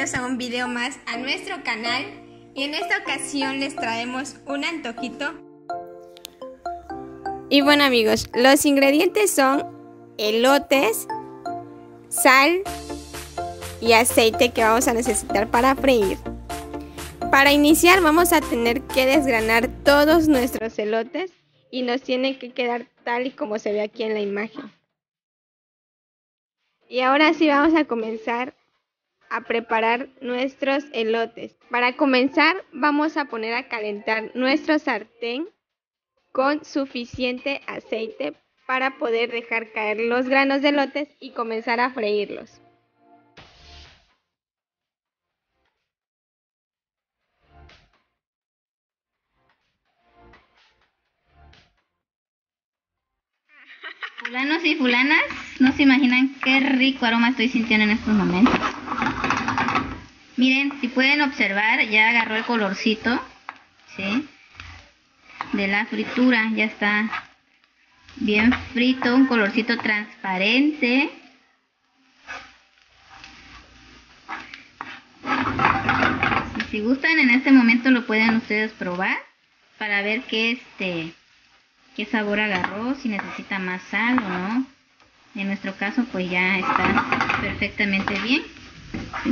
bienvenidos a un video más a nuestro canal y en esta ocasión les traemos un antojito. Y bueno amigos, los ingredientes son elotes, sal y aceite que vamos a necesitar para freír. Para iniciar vamos a tener que desgranar todos nuestros elotes y nos tienen que quedar tal y como se ve aquí en la imagen. Y ahora sí vamos a comenzar a preparar nuestros elotes. Para comenzar vamos a poner a calentar nuestro sartén con suficiente aceite para poder dejar caer los granos de elotes y comenzar a freírlos. Fulanos y fulanas, no se imaginan qué rico aroma estoy sintiendo en estos momentos. Miren, si pueden observar, ya agarró el colorcito, ¿sí?, de la fritura, ya está bien frito, un colorcito transparente. Si gustan, en este momento lo pueden ustedes probar para ver qué sabor agarró, si necesita más sal o no. En nuestro caso pues ya está perfectamente bien, ¿sí?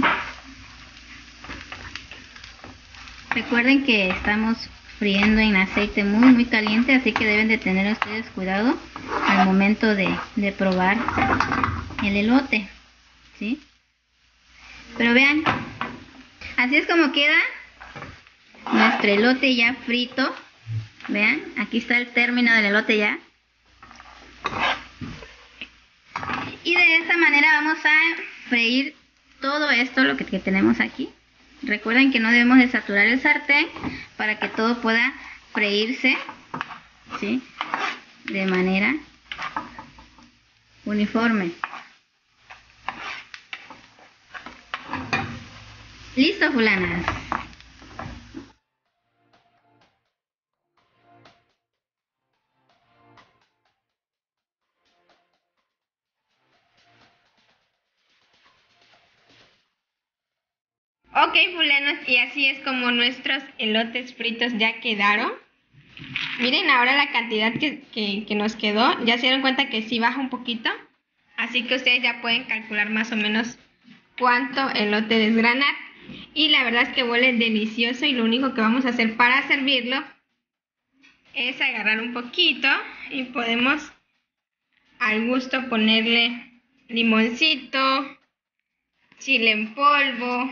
Recuerden que estamos friendo en aceite muy caliente, así que deben de tener ustedes cuidado al momento de probar el elote, ¿sí? Pero vean, así es como queda nuestro elote ya frito. Vean, aquí está el término del elote ya. Y de esta manera vamos a freír todo esto, lo que tenemos aquí. Recuerden que no debemos de saturar el sartén para que todo pueda freírse, ¿sí?, de manera uniforme. Listo, fulanas. Ok, fulanos, y así es como nuestros elotes fritos ya quedaron. Miren ahora la cantidad que nos quedó. Ya se dieron cuenta que sí baja un poquito. Así que ustedes ya pueden calcular más o menos cuánto elote desgranar. Y la verdad es que huele delicioso y lo único que vamos a hacer para servirlo es agarrar un poquito y podemos al gusto ponerle limoncito, chile en polvo,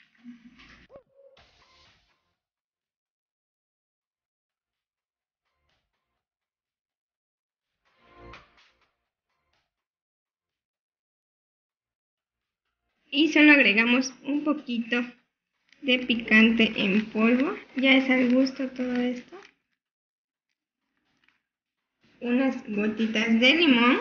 y solo agregamos un poquito de picante en polvo. Ya es al gusto todo esto. Unas gotitas de limón.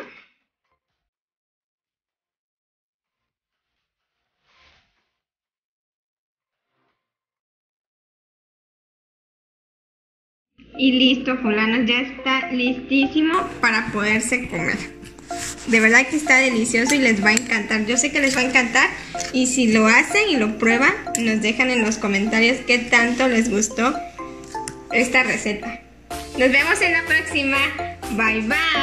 Y listo, fulanos, ya está listísimo para poderse comer. De verdad que está delicioso y les va a encantar. Yo sé que les va a encantar y si lo hacen y lo prueban, nos dejan en los comentarios qué tanto les gustó esta receta. Nos vemos en la próxima. Bye bye.